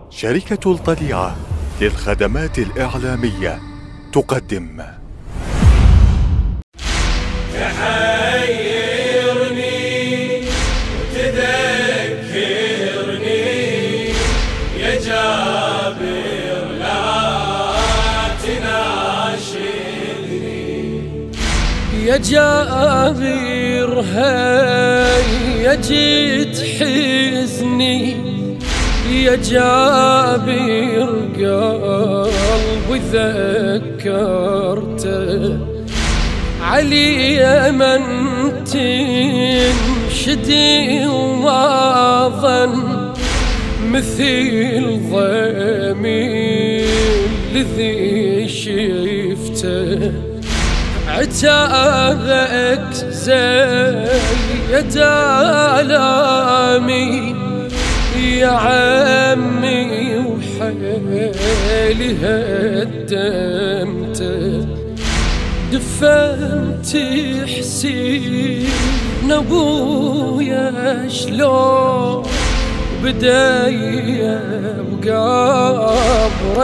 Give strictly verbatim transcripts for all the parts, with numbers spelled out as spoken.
شركة الطليعة للخدمات الإعلامية تقدم تحيرني وتذكرني يا جابر لا تناشدني يا جابر هيا جيت حزني يا جابر قلبي ذكرته علي من تنشدي وما ظن مثل ضمير الذي شفته عتابك زيد آلامي يا عمي وحيلي هدمته دفنت حسين ابويا شلون بداية بقبر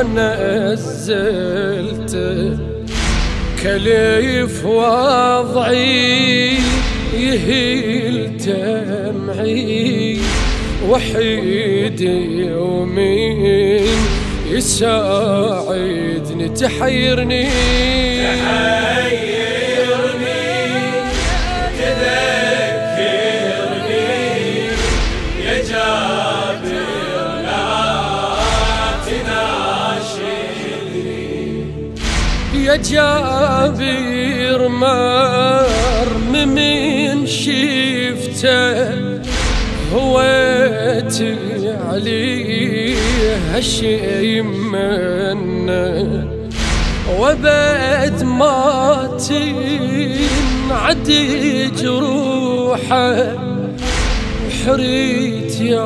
نزلته كليف وضعي يهيل دمعي وحيد يومين يساعدني تحيرني تحيرني تذكرني يا جابر لا تناشدني يا جابر مرم من شفته هويتي عليها شي منه وبعد ما تنعد جروحه وحريت يا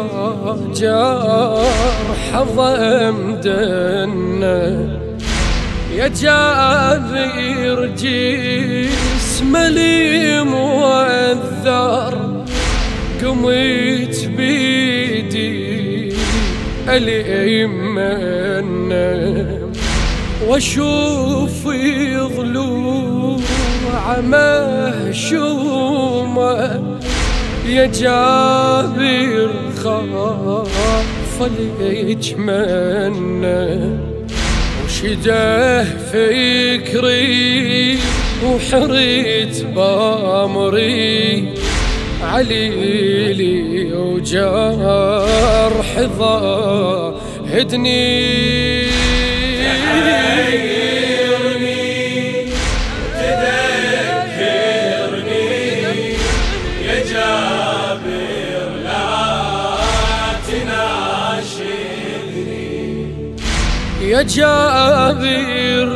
جرح ضمدنه يا جابر جسم لي موذر قميت بيدي اليمنه واشوف ضلوع مهشومه يا جابر خاف اليجمنه وشده فكري وحريت بامري عليلي وجرح ضاهدني تحيرني تذكرني يا جابر لا تناشدني يا جابر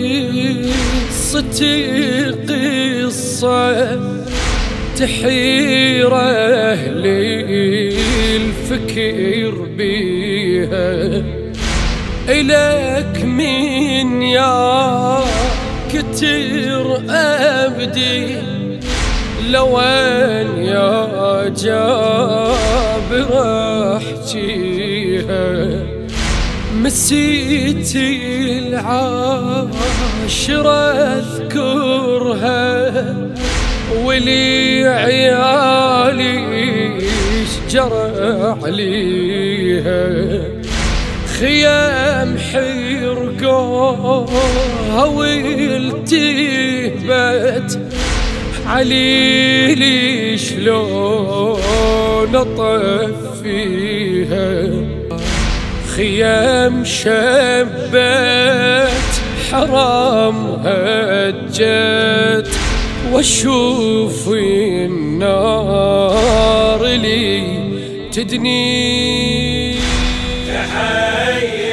قصتي قصة تحير أهلي الفكر بيها إلك من يا كتير أبدي لوين يا جابر أحكيها مسيتي العاشرة أذكرها ولي عيالي شجر عليها خيام حرقوها والتهبت عليلي شلون اطفيها خيام شبت حرام هجت واشوف النار لي تدني تحيرني